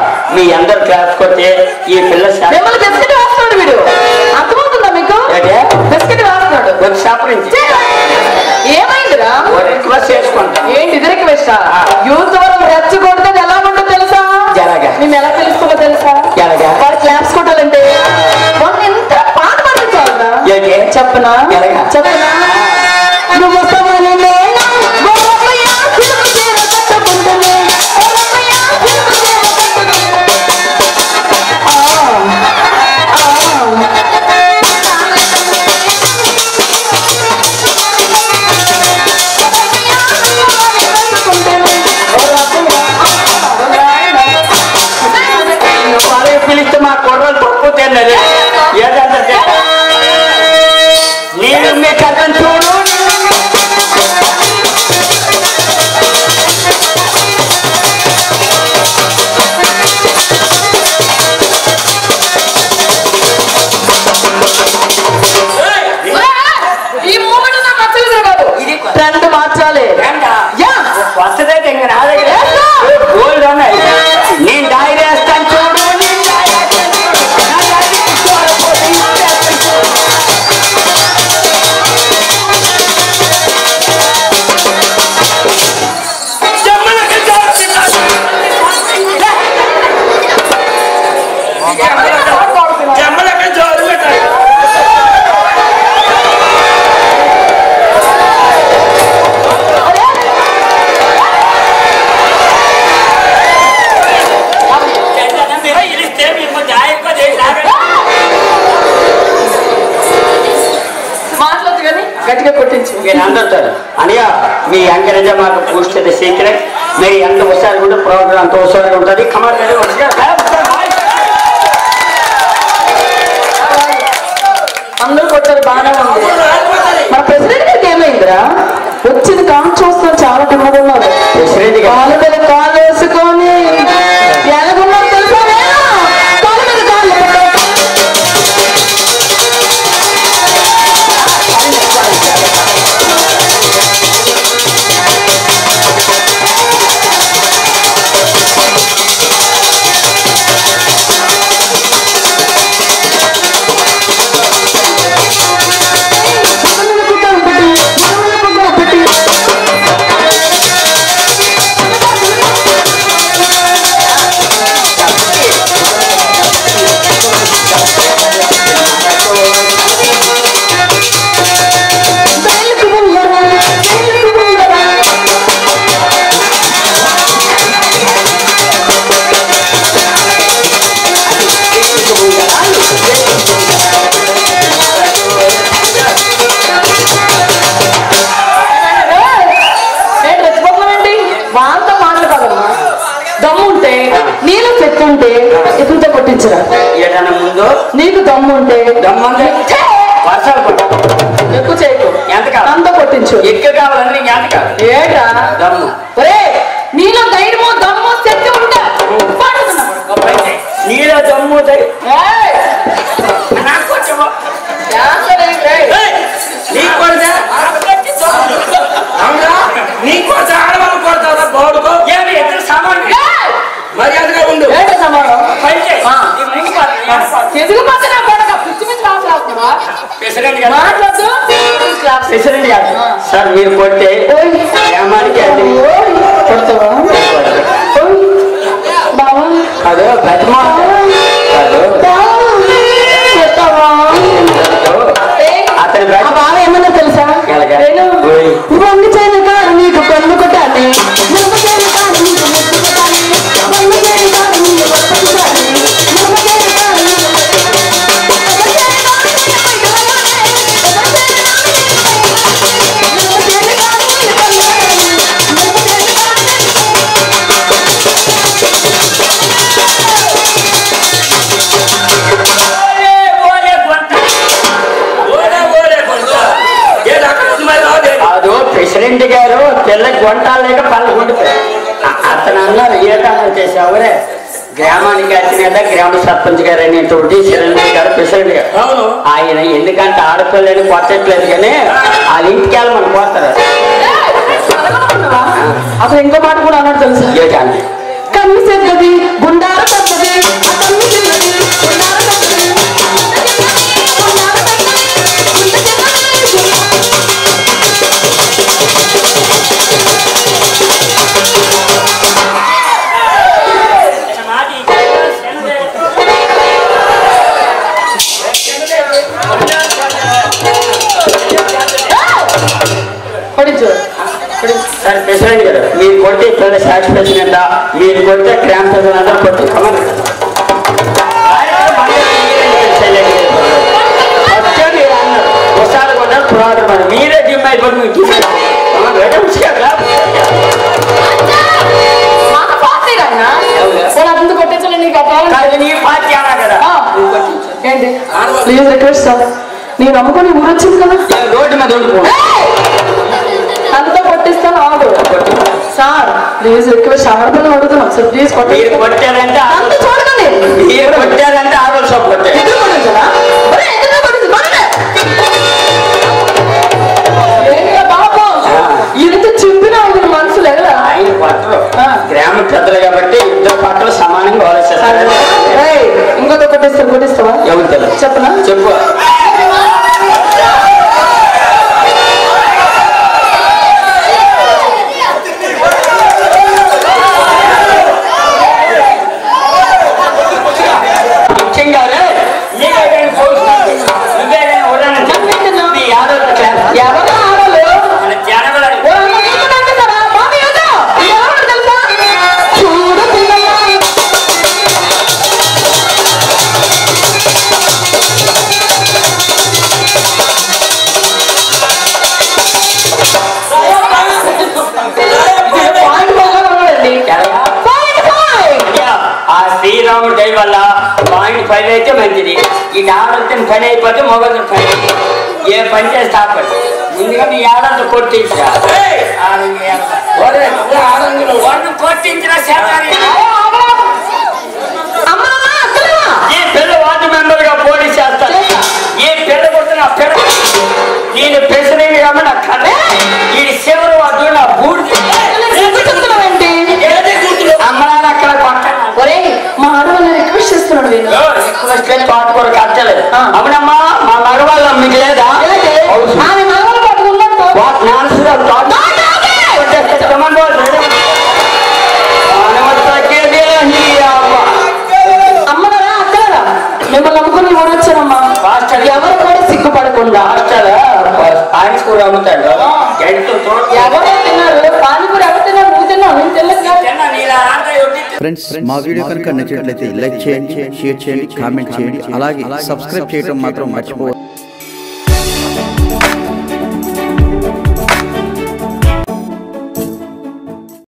మీ అందరు క్లాస్ కొట్టే ఈ పిల్ల బిస్కెట్ వేస్తున్నాడు వీడు. అర్థమవుతుందా మీకు? బిస్కెట్ వేస్తున్నాడు ఒక షాప్ నుంచి. ఏమైందిరా? రిక్వెస్ట్ చేసుకుంటా. ఏంటి ఇది రిక్వెస్ట్? యూత్ వరం రెచ్చగొడితే ఎలా ఉంటుందో తెలుసా? మేము ఎలా తెలుసుకోవో తెలుసా? వాడు క్లాప్స్ కొట్టాలంటే వాళ్ళు ఎంత పాట పాడించాలరా? చెప్పనా చెప్పనా? నువ్వు పిలిస్తే మా కుర్రలు తప్పు తిన్నది ఏదంటే నేను మీ కథను చూడు. ఈ మూమెంట్ నాకు నచ్చలేదు కాదు. ఇది ట్రెండ్ మార్చాలి. వస్తుందైతే ఇంకా నా దగ్గర గోల్డ్ ఉన్నాయి. నేను డైరీ వేస్తాను చూడు. గట్టిగా కొట్టించు. అందరుతారు అనియా మీ ఎంకరేజ్ మాకు పూస్ట్ సీక్రెట్. మీరు ఎంత ఒకసారి కూడా ప్రోగ్రామ్ అంత ఒకసారి ఉంటుంది. కమాండ్ అందరూ కొట్టారు బాగానే ఉంది. మన ప్రెసిడెంట్ గారికి ఏమైందిరా? వచ్చింది కామ్ చూస్తాం చాలా తిమ్మకున్నారు. ప్రెసిడెంట్ కాలు మీద కాలు వేసుకొని ఎలాగున్నారు తెలుసా? కాలు మీద కాళ్ళు ముందు నీకు దమ్ము ఉంటే వర్షాలు ఎక్కువ చేయకు. ఎంత కాదు అంత కొట్టించు. ఎక్కువ కావాలంటే ఎంత కాదు ఏట్రా దమ్ము. ఒరే నీలో ధైర్యమో దమ్ము శక్తి ఉంటే నీలో దమ్ము నీకు ఆడవాళ్ళు కొడతారా బోర్డుకో ఏమి ఎదురు సామాన్లు మర్యాదగా ఉండు. సమానం ఎదుగు పక్కన పిచ్చి పిచ్చి మాట్లాడుతున్నావా? ప్రెసిడెంట్ గారు సార్ మీరు కొట్టే గ్రామానికి కొడతావా బావా? అదో బతిమా అతని బావ ఏమన్నా తెలుసా? వంగి చేయను కాదు నీకు కన్ను కొట్టాలి. ప్రెసిడెంట్ గారు తెల్ల గొంటాలు లేక పళ్ళు కొడుతారు. అతను అన్నారు ఏటన్నా చేసావురే గ్రామానికి వచ్చిన గ్రామ సర్పంచ్ గారు అనేటువంటి చిరంజీవి గారు ప్రెసిడెంట్ గారు. ఆయన ఎందుకంటే ఆడపిల్లని కొట్టట్లేదు కానీ వాళ్ళ ఇంటికి వెళ్ళి మనం పోతారు. అసలు ఇంకో మాట కూడా అన్నాడు తెలుసా? ఏ కానీ కన్ను సెద్దది గుండాల సార్ ప్రెసిడెంట్ గారు మీరు కొడితే ఇక్కడ సాక్షి ప్రెసిడెంట్ మీరు కొడితే గ్రామ ప్రజలు అందరూ కొట్టి ఒకసారి కొట్టారు పురాతన మీరే జిమ్ అయిపోయి మీకు ఏంటి ప్లీజ్ రిక్వెస్ట్ సార్ నేను నమ్ముకొని ఊరు వచ్చింది కదా రోడ్డు మీద అంతా కొట్టిస్తాను ఆడు సార్ ప్లీజ్ రిక్వెస్ట్ ఆడపిల్లలు అడుగుతున్నాం సార్ ప్లీజ్ కొట్టారంటే అంత చూడకండి మీరు కొట్టారంటే ఆడో షాప్ కొట్టారు ఇంత చింపినా ఉంది మనసులు ఎలా ఆయన పట్టలు గ్రామ పెద్దలు కాబట్టి ఇద్దరు పట్టలు సమానంగా ఆలోచిస్తారు ఇంకొక కొట్టిస్తావా ఎవరు తెలియదు చెప్పనా చెప్పు శ్రీరాముడి దయ వల్ల పాయింట్ 5 అయితే మంచిది ఈ ఆడతో పని అయిపోతే మొగలు పని ఏ పని చేస్తే ఆపండి ముందుగా మీ ఆడంతో కొట్టించరా కొట్టించరా ఈ పిల్ల వార్డు మెంబర్ గా పోటీ చేస్తాను ఈ పిల్ల కొడుతున్న పిల్ల నేను ప్రెసిడెంట్ గా నా కథ ఈ శివరు వాడు నా బూడి అమ్మనాన్న అక్కడ కొట్టాను మా ఆడవాళ్ళని రిక్వెస్ట్ చేస్తున్నాడు రిక్వెస్ట్ పాట కూడా కట్టలేదు అవునమ్మా మా మగవాళ్ళు మీకు లేదా అమ్మనారా అక్కడరా మిమ్మల్ని నమ్ముకుని ఊరు వచ్చానమ్మా ఎవరు కూడా సిగ్గుపడకుండా పానీపూరి అమ్ముతాడు ఎవరో తిన్నారు పానీపూరి ఎవరు తిన్నారు నువ్వు తిన్నావు నేను తెలియదు ఫ్రెండ్స్ మా వీడియో కనుక నచ్చినట్లయితే లైక్ చేయండి షేర్ చేయండి కామెంట్ చేయండి అలాగే సబ్స్క్రైబ్ చేయడం మాత్రం మర్చిపోవద్దు